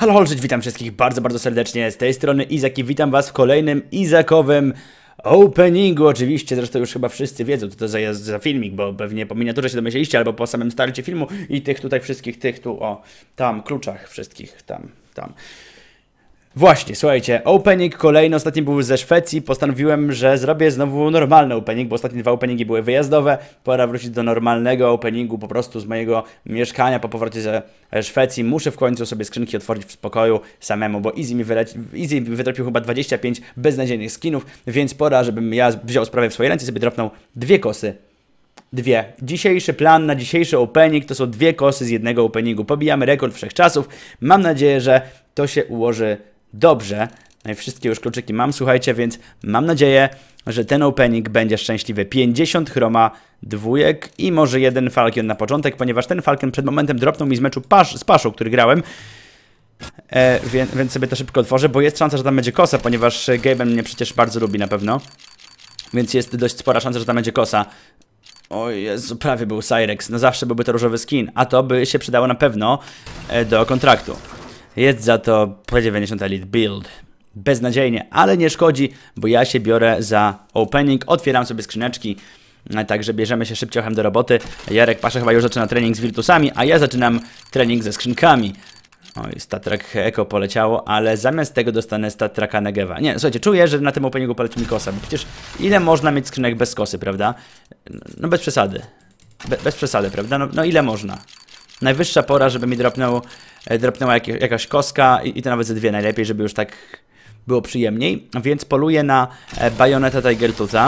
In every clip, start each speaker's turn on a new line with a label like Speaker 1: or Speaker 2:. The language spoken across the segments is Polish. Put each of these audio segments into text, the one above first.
Speaker 1: Halo, Holczyć, witam wszystkich bardzo serdecznie, z tej strony Izak i witam was w kolejnym Izakowym openingu. Oczywiście, zresztą już chyba wszyscy wiedzą, co to za filmik, bo pewnie po miniaturze się domyśleliście, albo po samym starcie filmu i tych tutaj wszystkich, tych tu, o, tam, kluczach wszystkich, tam. Właśnie, słuchajcie, opening kolejny, ostatni był ze Szwecji, postanowiłem, że zrobię znowu normalny opening, bo ostatnie dwa openingi były wyjazdowe, pora wrócić do normalnego openingu po prostu z mojego mieszkania po powrocie ze Szwecji. Muszę w końcu sobie skrzynki otworzyć w spokoju samemu, bo Easy wytropił chyba 25 beznadziejnych skinów, więc pora, żebym ja wziął sprawę w swoje ręce i sobie dropnął dwie kosy. Dzisiejszy plan na dzisiejszy opening to są dwie kosy z jednego openingu. Pobijamy rekord wszechczasów. Mam nadzieję, że to się ułoży dobrze. No i wszystkie już kluczyki mam, słuchajcie, więc mam nadzieję, że ten opening będzie szczęśliwy. 50 chroma dwójek i może jeden Falcon na początek, ponieważ ten Falcon przed momentem dropnął mi z meczu z Paszą, który grałem. Więc sobie to szybko otworzę, bo jest szansa, że tam będzie kosa, ponieważ Gaben mnie przecież bardzo lubi na pewno. Więc jest dość spora szansa, że tam będzie kosa. O Jezu, prawie był Cyrex. No zawsze byłby to różowy skin, a to by się przydało na pewno do kontraktu. Jest za to P90 Elite Build. Beznadziejnie, ale nie szkodzi, bo ja się biorę za opening. Otwieram sobie skrzyneczki, także bierzemy się szybciochem do roboty. Jarek Pasza chyba już zaczyna trening z Virtusami, a ja zaczynam trening ze skrzynkami. Oj, StatTrak Echo poleciało, ale zamiast tego dostanę StatTraka Negewa. Nie, słuchajcie, czuję, że na tym openingu poleci mi kosa, bo przecież ile można mieć skrzynek bez kosy, prawda? No bez przesady. Bez przesady, prawda? No ile można? Najwyższa pora, żeby mi dropnęła jakaś koska i to nawet ze dwie najlepiej, żeby już tak było przyjemniej. Więc poluję na Bayonetta Tigertootha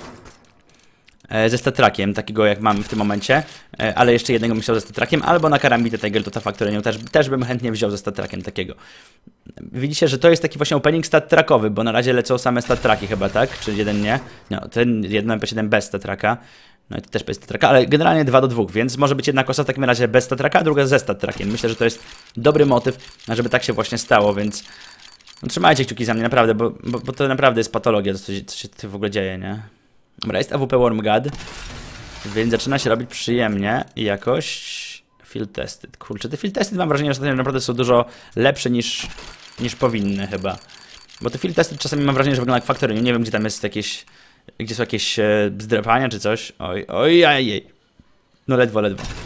Speaker 1: ze StatTrakiem, takiego jak mamy w tym momencie, ale jeszcze jednego bym chciał ze StatTrakiem, albo na Karambitę Tigertootha Factorynią też bym chętnie wziął ze StatTrakiem takiego. Widzicie, że to jest taki właśnie opening StatTrakowy, bo na razie lecą same StatTraki chyba, tak? Czy jeden nie? No, ten jeden MP7 bez StatTraka. No i to też bez StatTraka, ale generalnie 2 do 2, więc może być jedna kosa w takim razie bez StatTraka, a druga ze StatTrakiem. Myślę, że to jest dobry motyw, żeby tak się właśnie stało, więc no, trzymajcie kciuki za mnie, naprawdę, bo to naprawdę jest patologia, co się tu w ogóle dzieje, nie? Dobra, jest AWP Wormgad, więc zaczyna się robić przyjemnie i jakoś field tested. Kurczę, te field tested mam wrażenie, że naprawdę są dużo lepsze niż powinny chyba. Bo te field tested czasami mam wrażenie, że wygląda jak Factory. Nie wiem, gdzie tam jest jakieś... Gdzie są jakieś zdrapania czy coś. Oj. No ledwo.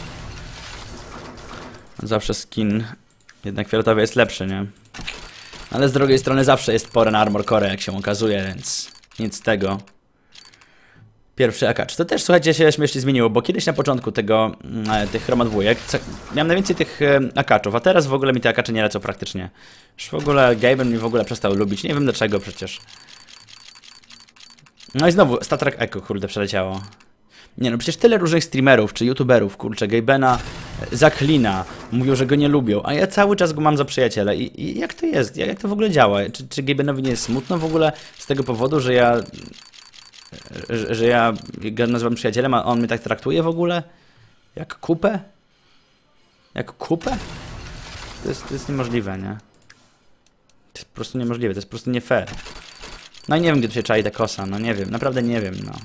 Speaker 1: Zawsze skin jednak fioletowy jest lepszy, nie? Ale z drugiej strony zawsze jest pora na Armor Core, jak się okazuje, więc nic z tego. Pierwszy akacz. To też, słuchajcie, się śmiesznie zmieniło, bo kiedyś na początku tych chroma dwójek miałem najwięcej tych akaczów, a teraz w ogóle mi te akacze nie lecą praktycznie. Już w ogóle Gaben mi w ogóle przestał lubić, nie wiem dlaczego przecież. No i znowu StatTrak Echo, kurde, przeleciało. Nie no, przecież tyle różnych streamerów czy youtuberów, kurczę, Gabena zaklina, mówią, że go nie lubią, a ja cały czas go mam za przyjaciela. I jak to jest? Jak to w ogóle działa? Czy Gabenowi nie jest smutno w ogóle z tego powodu, że ja go nazywam przyjacielem, a on mnie tak traktuje w ogóle? Jak kupę? Jak kupę? To jest niemożliwe, nie? To jest po prostu niemożliwe, to jest po prostu nie fair. No i nie wiem, gdzie tu się czai ta kosa, no nie wiem, naprawdę nie wiem, no.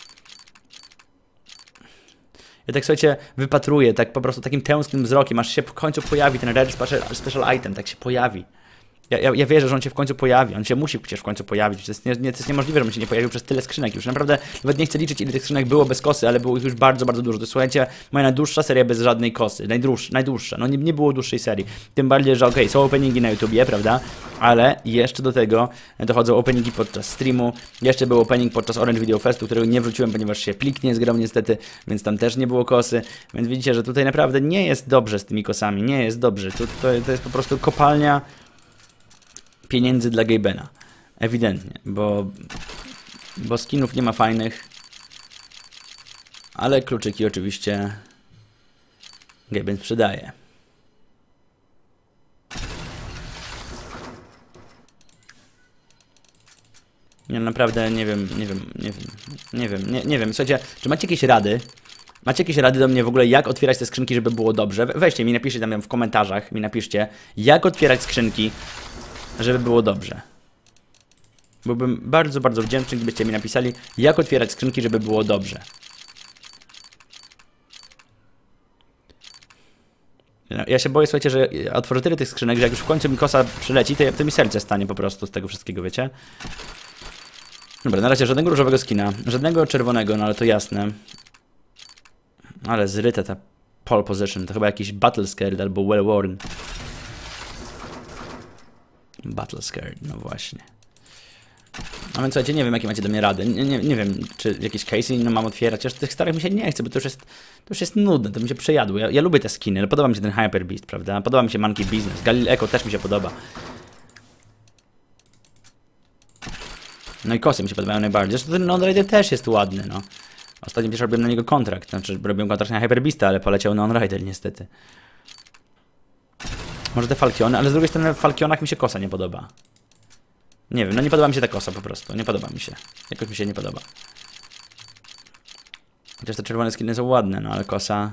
Speaker 1: Ja tak, słuchajcie, wypatruję, tak po prostu takim tęsknym wzrokiem, aż się w końcu pojawi ten Rare Special Item, tak się pojawi. Ja wierzę, że on się w końcu pojawi, on się musi przecież w końcu pojawić, to jest niemożliwe, żeby on się nie pojawił przez tyle skrzynek już. Naprawdę nawet nie chcę liczyć, ile tych skrzynek było bez kosy, ale było ich już bardzo dużo. To słuchajcie, moja najdłuższa seria bez żadnej kosy, najdłuższa, no nie było dłuższej serii. Tym bardziej, że okej, są openingi na YouTubie, prawda, ale jeszcze do tego dochodzą openingi podczas streamu, jeszcze był opening podczas Orange Video Festu, którego nie wróciłem, ponieważ się plik nie zgrał niestety, więc tam też nie było kosy, więc widzicie, że tutaj naprawdę nie jest dobrze z tymi kosami, nie jest dobrze, to jest po prostu kopalnia pieniędzy dla Gabena. Ewidentnie, bo skinów nie ma fajnych, ale kluczyki oczywiście Gaben sprzedaje. Ja naprawdę nie wiem. Słuchajcie, czy macie jakieś rady? Macie jakieś rady do mnie w ogóle, jak otwierać te skrzynki, żeby było dobrze? Weźcie mi, napiszcie tam w komentarzach, jak otwierać skrzynki, żeby było dobrze. Byłbym bardzo wdzięczny, gdybyście mi napisali, jak otwierać skrzynki, żeby było dobrze. Ja się boję, słuchajcie, że otworzę tyle tych skrzynek, że jak już w końcu mi kosa przyleci, to mi serce stanie po prostu z tego wszystkiego, wiecie? Dobra, na razie żadnego różowego skina, żadnego czerwonego, no ale to jasne. Ale zryte ta pole position, to chyba jakiś Battle Scared albo Well Worn. Battle Scared, no właśnie. A więc słuchajcie, nie wiem jakie macie do mnie rady, nie wiem czy jakieś case'y no mam otwierać, chociaż tych starych mi się nie chce, bo to już jest nudne, to mi się przejadło. Ja lubię te skiny, ale podoba mi się ten Hyper Beast, prawda? Podoba mi się Monkey Business, Galil Echo też mi się podoba. No i kosy mi się podobają najbardziej, zresztą ten Non-Rider też jest ładny, no. Ostatnio też robiłem na niego kontrakt, znaczy robiłem kontrakt na Hyper Beasta, ale poleciał Non-Rider niestety. Może te Falkiony, ale z drugiej strony w Falkionach mi się kosa nie podoba. Nie wiem, no nie podoba mi się ta kosa po prostu, nie podoba mi się. Jakoś mi się nie podoba. Chociaż te czerwone skiny są ładne, no ale kosa...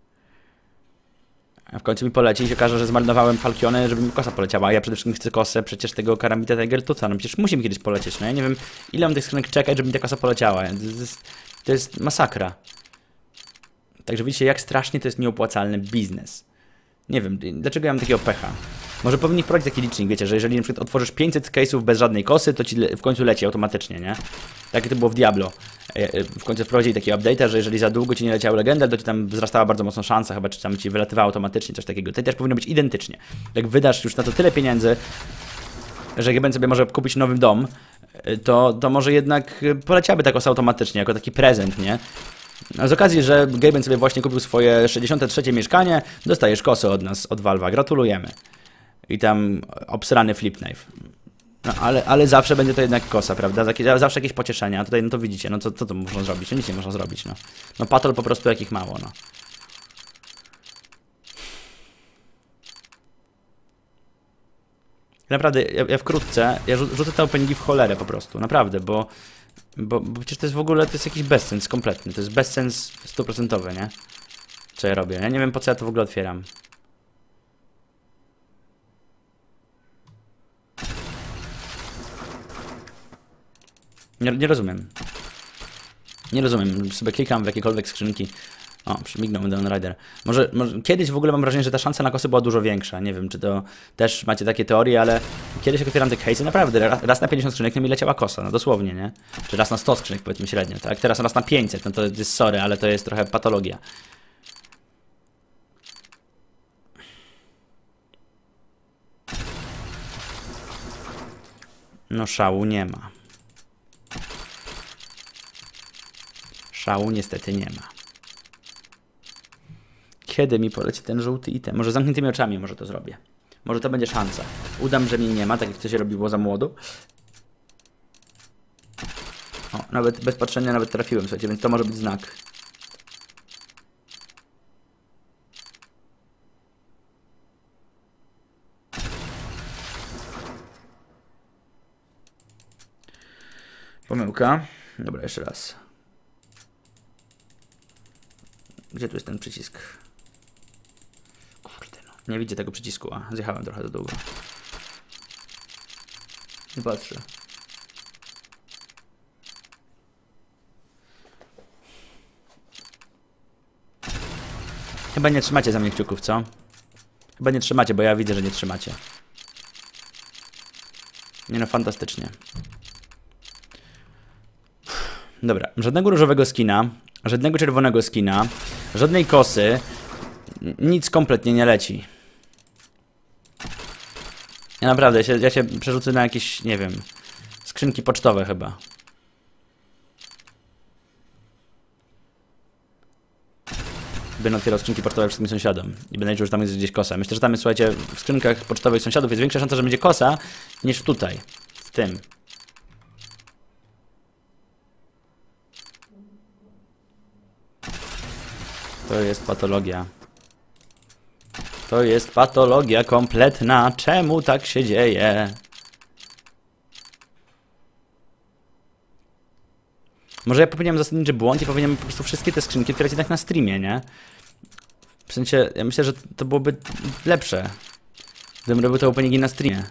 Speaker 1: A w końcu mi poleci i się okaże, że zmarnowałem Falkiony, żeby mi kosa poleciała, a ja przede wszystkim chcę kosę przecież tego Karambita Tigertootha, no przecież musi mi kiedyś polecieć, no ja nie wiem ile mam tych skrzynek czekać, żeby mi ta kosa poleciała. To jest masakra. Także widzicie jak strasznie to jest nieopłacalny biznes. Nie wiem, dlaczego ja mam takiego pecha. Może powinni wprowadzić taki licznik, wiecie, że jeżeli na przykład otworzysz 500 case'ów bez żadnej kosy, to ci w końcu leci automatycznie, nie? Tak jak to było w Diablo. W końcu wprowadzili taki update, że jeżeli za długo ci nie leciał legenda, to ci tam wzrastała bardzo mocno szansa, chyba czy tam ci wylatywało automatycznie, coś takiego. To też powinno być identycznie. Jak wydasz już na to tyle pieniędzy, że GBN sobie może kupić nowy dom, to może jednak poleciałaby ta kosa automatycznie, jako taki prezent, nie? A z okazji, że Gaben sobie właśnie kupił swoje 63. mieszkanie, dostajesz kosę od nas, od Valve'a. Gratulujemy. I tam obsrany flip knife. No, ale zawsze będzie to jednak kosa, prawda? Zawsze jakieś pocieszenia. A tutaj, no to widzicie, no co to można zrobić? No nic nie można zrobić, no. No patol po prostu jakich mało, no. Naprawdę, ja wkrótce, rzucę te openingi w cholerę po prostu, naprawdę, bo przecież to jest w ogóle, to jest jakiś bezsens kompletny, to jest bezsens 100%, nie? Co ja robię? Ja nie wiem po co ja to w ogóle otwieram. Nie rozumiem. Nie rozumiem, sobie klikam w jakiekolwiek skrzynki. O, przemignął Dawn Rider. Może kiedyś w ogóle mam wrażenie, że ta szansa na kosy była dużo większa. Nie wiem, czy to też macie takie teorie, ale kiedyś jak otwieram te case'y, naprawdę raz na 50 skrzynek mi leciała kosa, no dosłownie, nie? Czy raz na 100 skrzynek powiedzmy średnio, tak? Teraz raz na 500, no to jest sorry, ale to jest trochę patologia. No szału nie ma. Szału niestety nie ma. Kiedy mi poleci ten żółty item? Może zamkniętymi oczami może to zrobię. Może to będzie szansa. Udam, że mnie nie ma, tak jak to się robiło za młodu. O, nawet bez patrzenia nawet trafiłem, słuchajcie, więc to może być znak. Pomyłka. Dobra, jeszcze raz. Gdzie tu jest ten przycisk? Kurde no. Nie widzę tego przycisku, a zjechałem trochę za długo. Nie patrzę. Chyba nie trzymacie za mnie kciuków, co? Chyba nie trzymacie, bo ja widzę, że nie trzymacie. Nie no, fantastycznie. Dobra, żadnego różowego skina, żadnego czerwonego skina, żadnej kosy, nic kompletnie nie leci. Ja naprawdę, ja się przerzucę na jakieś, nie wiem, skrzynki pocztowe chyba. Będę otwierał skrzynki pocztowe wszystkim sąsiadom i będę liczył, że tam jest gdzieś kosa. Myślę, że tam jest, słuchajcie, w skrzynkach pocztowych sąsiadów jest większa szansa, że będzie kosa, niż tutaj, w tym. To jest patologia. To jest patologia kompletna. Czemu tak się dzieje? Może ja popełniłem zasadniczy błąd i powinienem po prostu wszystkie te skrzynki otwierać jednak na streamie, nie? W sensie, ja myślę, że to byłoby lepsze, gdybym robił te openingi na streamie.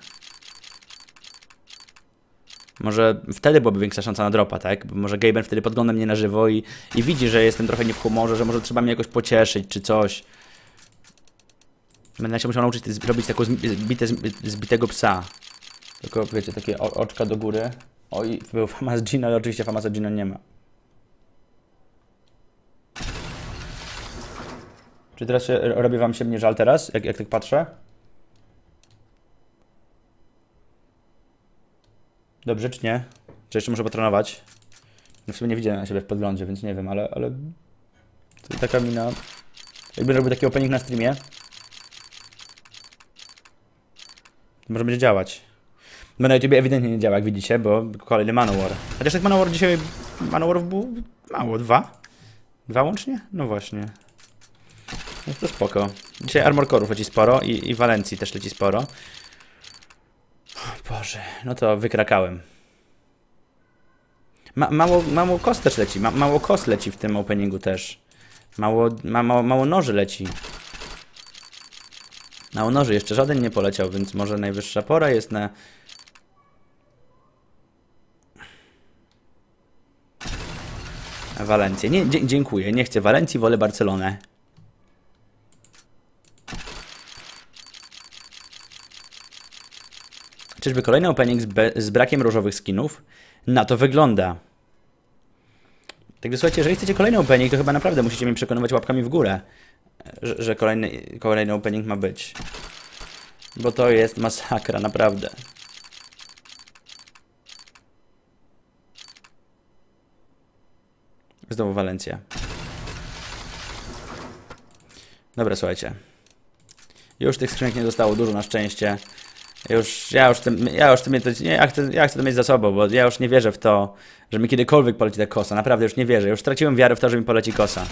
Speaker 1: Może wtedy byłaby większa szansa na dropa, tak? Bo może Gaben wtedy podgląda mnie na żywo i widzi, że jestem trochę nie w humorze, że może trzeba mnie jakoś pocieszyć czy coś. Będę się musiał nauczyć robić taką zbitego psa. Tylko wiecie, takie oczka do góry. Oj, był Famas Gino, ale oczywiście Famasa Gino nie ma. Czy teraz robi wam się mnie żal teraz, jak tak patrzę? Dobrze, czy nie? Czy jeszcze muszę potrenować? No w sumie nie widziałem na siebie w podglądzie, więc nie wiem, ale... To taka mina... Jakbym robił taki opening na streamie, to może będzie działać. Bo na YouTube ewidentnie nie działa, jak widzicie, bo kolejny Manowar. Chociaż tak Manowar dzisiaj... Manowarów było mało, 2? 2 łącznie? No właśnie. No to spoko. Dzisiaj Armor Core'ów leci sporo i Walencji też leci sporo. O Boże, no to wykrakałem. Mało kost też leci, mało kost leci w tym openingu też. Mało noży leci. Mało noży, jeszcze żaden nie poleciał, więc może najwyższa pora jest na... Walencję. Nie, dziękuję, nie chcę Walencji, wolę Barcelonę. Czyżby kolejny opening z brakiem różowych skinów? Na to wygląda. Także słuchajcie, jeżeli chcecie kolejny opening, to chyba naprawdę musicie mnie przekonywać łapkami w górę, że kolejny opening ma być. Bo to jest masakra, naprawdę. Znowu Walencja. Dobra, słuchajcie. Już tych skrzynek nie zostało dużo na szczęście. Ja chcę to mieć za sobą, bo ja już nie wierzę w to, że mi kiedykolwiek poleci ta kosa. Naprawdę już nie wierzę. Już straciłem wiarę w to, że mi poleci kosa.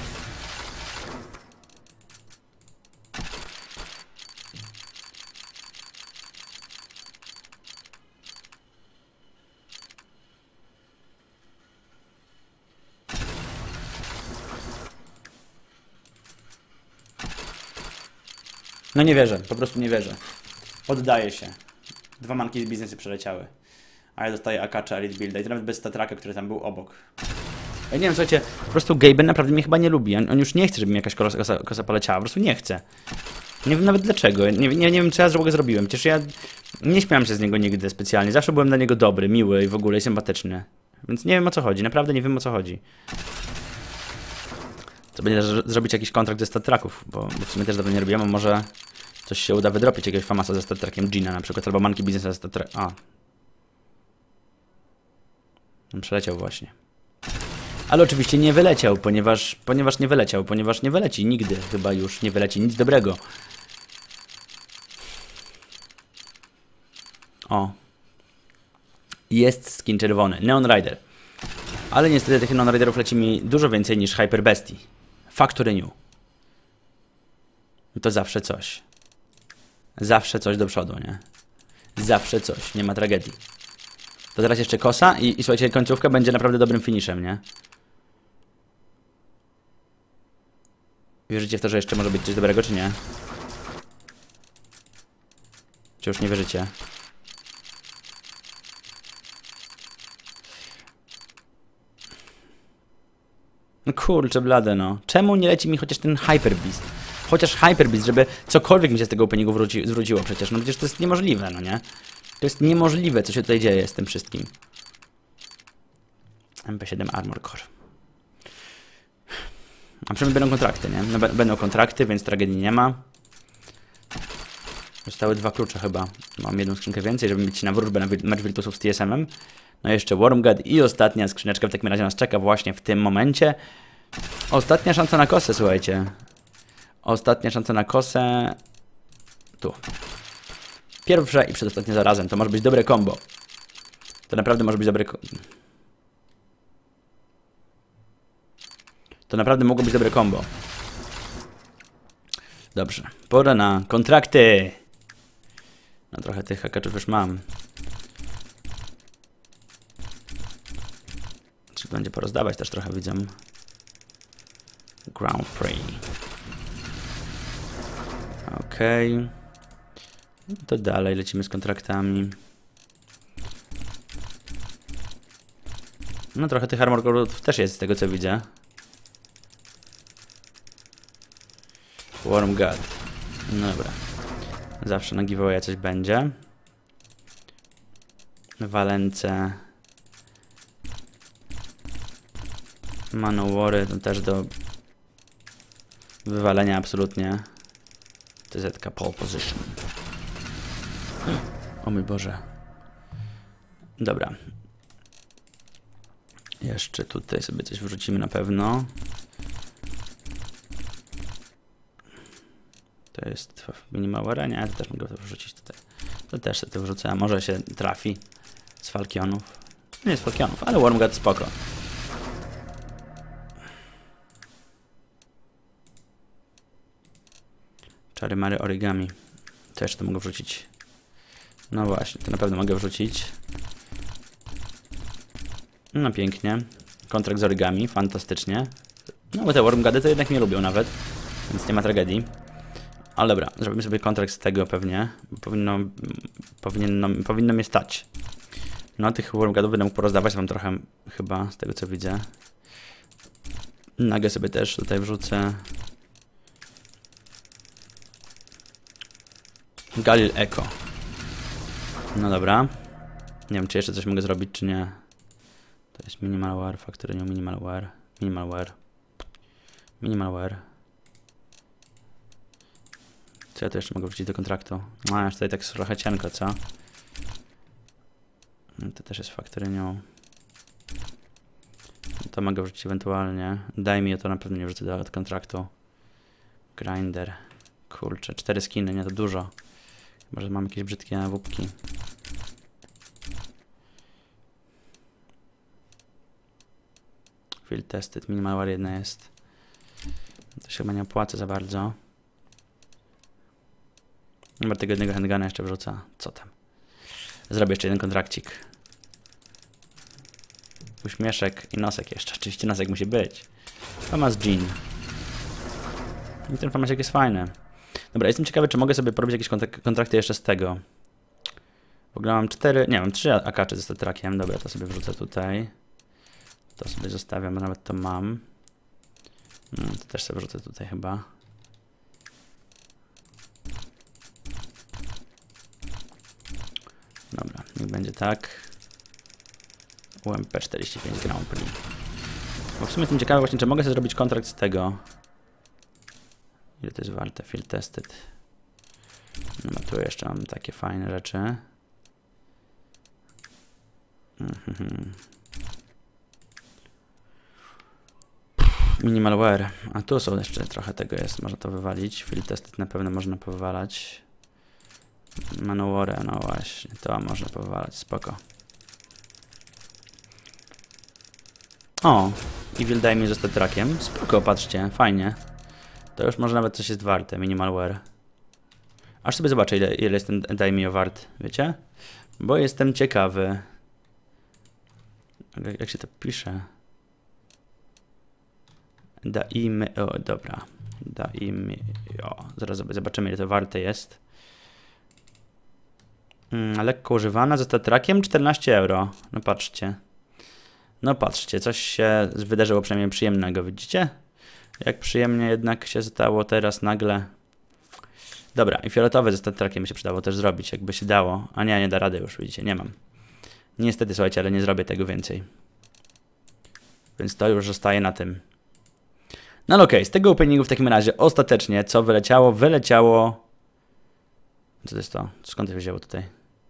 Speaker 1: No nie wierzę, po prostu nie wierzę. Oddaję się. 2 manki z biznesu przeleciały. A ja dostaję akacza Elite Builda i to nawet bez statraka, który tam był obok. Ja nie wiem, słuchajcie, po prostu Gaben naprawdę mnie chyba nie lubi. On już nie chce, żeby mi jakaś kosa poleciała. Po prostu nie chce. Nie wiem nawet dlaczego. Nie wiem, co ja z zrobiłem. Przecież ja nie śmiałem się z niego nigdy specjalnie. Zawsze byłem dla niego dobry, miły i w ogóle i sympatyczny. Więc nie wiem, o co chodzi. Naprawdę nie wiem, o co chodzi. To będzie zrobić jakiś kontrakt ze statraków, bo w sumie też dawno nie robiłem, a może coś się uda wydropić, jakiegoś Famasa ze statrakiem Gina na przykład, albo manki biznesa ze statrakiem. A. On przeleciał właśnie. Ale oczywiście nie wyleciał, ponieważ nie wyleci nigdy. Chyba już nie wyleci nic dobrego. O. Jest skin czerwony. Neon Rider. Ale niestety tych Neon Riderów leci mi dużo więcej niż Hyper Bestie. Factory New. To zawsze coś. Zawsze coś do przodu, nie? Zawsze coś. Nie ma tragedii. To teraz jeszcze kosa i słuchajcie, końcówka będzie naprawdę dobrym finishem, nie? Wierzycie w to, że jeszcze może być coś dobrego, czy nie? Czy już nie wierzycie? No kurczę blade, no. Czemu nie leci mi chociaż ten Hyper Beast? Chociaż Hyper Beast, żeby cokolwiek mi się z tego openingu zwróciło przecież. No przecież to jest niemożliwe, no nie? To jest niemożliwe, co się tutaj dzieje z tym wszystkim. MP7 Armor Core. A przynajmniej będą kontrakty, nie? No, będą kontrakty, więc tragedii nie ma. Zostały 2 klucze chyba. Mam jedną skrzynkę więcej, żeby mieć na wróżbę na mecz Virtusów z TSM-em. No jeszcze Wormgod i ostatnia skrzyneczka w takim razie nas czeka właśnie w tym momencie. Ostatnia szansa na kosę, słuchajcie. Ostatnia szansa na kosę. Tu. Pierwsza i przedostatnia zarazem. To może być dobre combo. To naprawdę może być dobre... To naprawdę mogło być dobre combo. Dobrze. Pora na kontrakty. No trochę tych hakaczów już mam. Czy będzie porozdawać też trochę, widzę. Ground Prey. Okej. To dalej lecimy z kontraktami. No trochę tych Armor Core'ów też jest z tego co widzę. Wormgod. Dobra. Zawsze na giveaway coś będzie. Walence. Manowory to też do wywalenia absolutnie. TZ pole position. O mój Boże. Dobra. Jeszcze tutaj sobie coś wrzucimy na pewno. To jest minimalware, nie? To też mogę to wrzucić tutaj. To też sobie to wrzucę, a może się trafi z Falkionów. Nie z Falkionów, ale Wormgat spoko. Czary Mary Origami. To jeszcze to mogę wrzucić. No właśnie, to na pewno mogę wrzucić. No pięknie. Kontrakt z origami, fantastycznie. No bo te Wormgady to jednak nie lubią nawet, więc nie ma tragedii. Ale dobra, zrobimy sobie kontrakt z tego pewnie, bo powinno mnie stać. No tych Wormgadów będę mógł porozdawać wam trochę chyba, z tego co widzę. Nagę sobie też tutaj wrzucę. Galil Echo. No dobra. Nie wiem, czy jeszcze coś mogę zrobić, czy nie. To jest minimalware, factory new minimalware. Minimalware. Co ja tu jeszcze mogę wrzucić do kontraktu? A, już tutaj tak trochę cienko, co? To też jest factory new. To mogę wrzucić ewentualnie. Daj mi to na pewno nie wrzucę do kontraktu. Grinder. Kurczę, 4 skiny, nie to dużo. Chyba, że mam jakieś brzydkie wupki. Field tested, minimalware jedna jest. To się chyba nie opłaca za bardzo. Chyba tego jednego handguna jeszcze wrzucę. Co tam? Zrobię jeszcze jeden kontrakcik. Uśmieszek i nosek jeszcze. Oczywiście nosek musi być. Famas Jean. I ten famasek jest fajny. Dobra, jestem ciekawy, czy mogę sobie porobić jakieś kontrakty jeszcze z tego. W ogóle mam 4, nie, mam 3 akacze ze statrakiem. Dobra, to sobie wrzucę tutaj. To sobie zostawiam, bo nawet to mam. To też sobie wrzucę tutaj chyba. Dobra, niech będzie tak. UMP 45 Grand Prix. Bo w sumie jestem ciekawy właśnie, czy mogę sobie zrobić kontrakt z tego. Ile to jest warte? Field tested. No tu jeszcze mam takie fajne rzeczy. Minimalware. A tu są jeszcze trochę tego jest. Można to wywalić. Field tested na pewno można powywalać. Manoware, no właśnie. To można powywalać. Spoko. O! Evil daj mi ze statrakiem. Spoko, patrzcie. Fajnie. To już może nawet coś jest warte. Minimalware. Aż sobie zobaczę, ile jest ten daimyo wart. Wiecie? Bo jestem ciekawy. Jak się to pisze? O, dobra. O, zaraz zobaczymy, ile to warte jest. Lekko używana, ze statrakiem 14 euro. No patrzcie. No patrzcie, coś się wydarzyło przynajmniej przyjemnego, widzicie? Jak przyjemnie jednak się stało teraz nagle. Dobra, i fioletowe ze statrakiem by się przydało też zrobić, jakby się dało. A nie da rady już, widzicie, nie mam. Niestety, słuchajcie, ale nie zrobię tego więcej. Więc to już zostaje na tym. No ale okej, z tego openingu w takim razie ostatecznie co wyleciało? Wyleciało... Co to jest to? Skąd to się wzięło tutaj?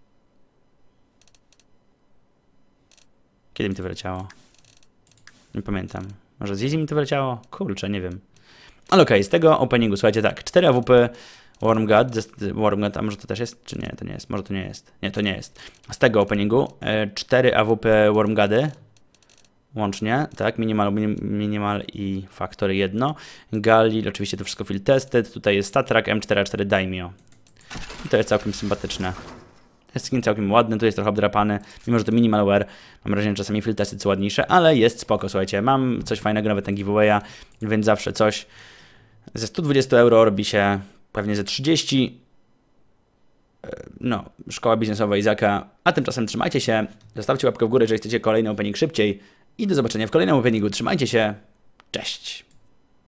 Speaker 1: Kiedy mi to wyleciało? Nie pamiętam. Może z Easy mi to wyleciało? Kurczę, nie wiem. Ale okej, z tego openingu, słuchajcie, tak, 4 AWP Wormgat, a może to też jest? Czy nie, to nie jest. Może to nie jest. Nie, to nie jest. Z tego openingu 4 AWP Wormgady. Łącznie, tak, minimal i Factory 1. Galil, oczywiście to wszystko field tested. Tutaj jest Statrak M4A4 Daimyo. I to jest całkiem sympatyczne. Jest skin całkiem ładny, tu jest trochę obdrapany, mimo że to minimalware. Mam wrażenie, że czasami field testy są ładniejsze, ale jest spoko, słuchajcie. Mam coś fajnego nawet na giveawaya, więc zawsze coś. Ze 120 euro robi się pewnie ze 30. No, szkoła biznesowa Izaka. A tymczasem trzymajcie się, zostawcie łapkę w górę, jeżeli chcecie kolejny opening szybciej. I do zobaczenia w kolejnym openingu. Trzymajcie się, cześć!